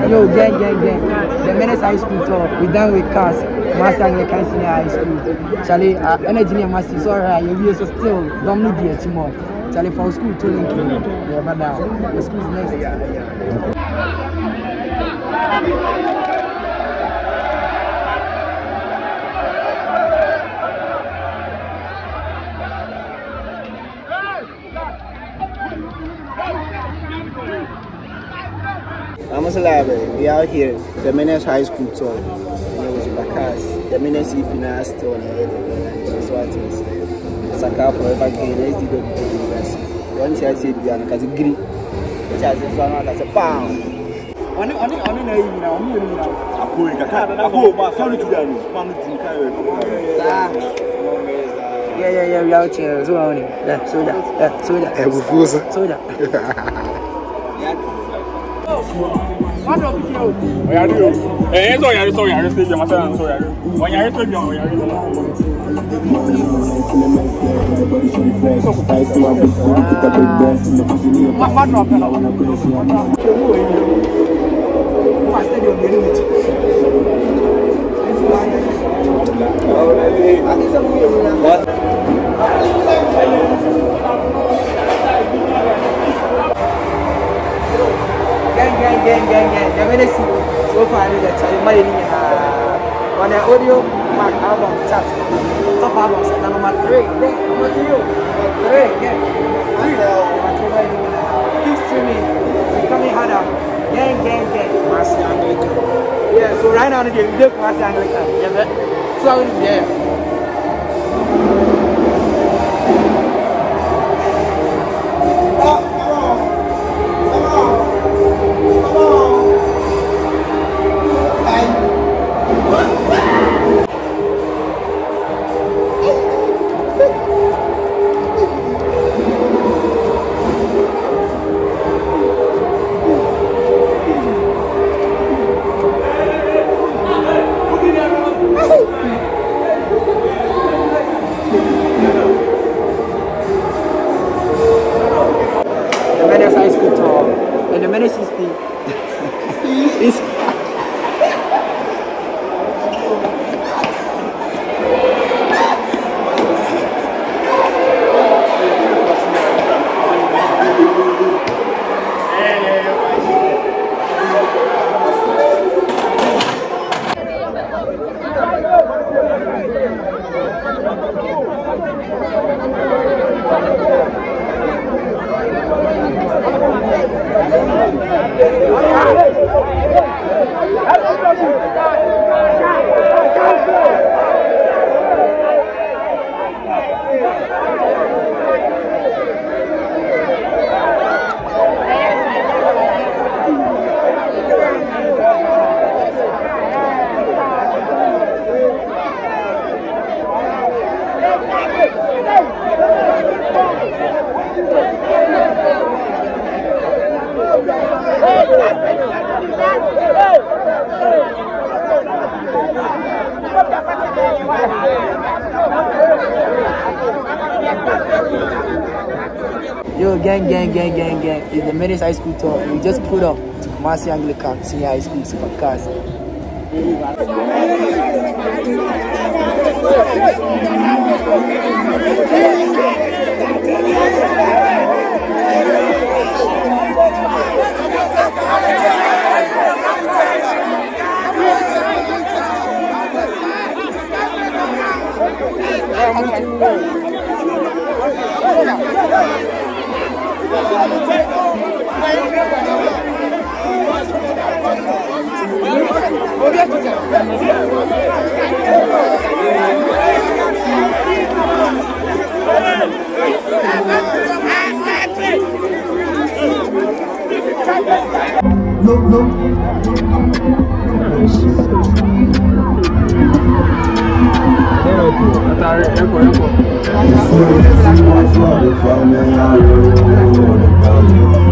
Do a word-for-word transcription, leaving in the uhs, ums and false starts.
Yo, gang, gang, gang. The MENACE High School tour. We done with cars. Master Anglican Senior High School. Charlie, uh, energy and master. Sorry, you so still don't need the tomorrow. Charlie, for school to link you. Yeah, but now the school's next. I'm a library. We are here. The MENACE High School tour. The MENACE is still on the That's what it is. Saka forever gain S D W university. Once I say we are not agree. It has a fan as a pound. On it, on it, on it, now. I'm here now. I'm going to come. I'm going to come to them. Yeah, yeah, yeah. We are out here. So on it. Yeah, so that. Yeah, so that. É bufusa. So that. Eh, so yari, so yari, stage ma sana so yari. Wa yari to bi, wa yari. Ma ma drop na. Ma stadium dey limit. Gang, gang, gang, gang, gang. The MENACE so far is that you might need on the audio mark album chat. Top albums and number three. Number three. Three, yeah. Three. Keep streaming. Becoming harder. Gang, gang, gang. KUMASI ANGLICAN. Yeah, so right now the video KUMASI ANGLICAN. Yeah, but two hours there. And the MENACE is the is Yo, gang, gang, gang, gang, gang. It's the MENACE High School tour. We just put up to KUMASI Anglican Senior High School Supercars. No, no. Atare, eco, eco.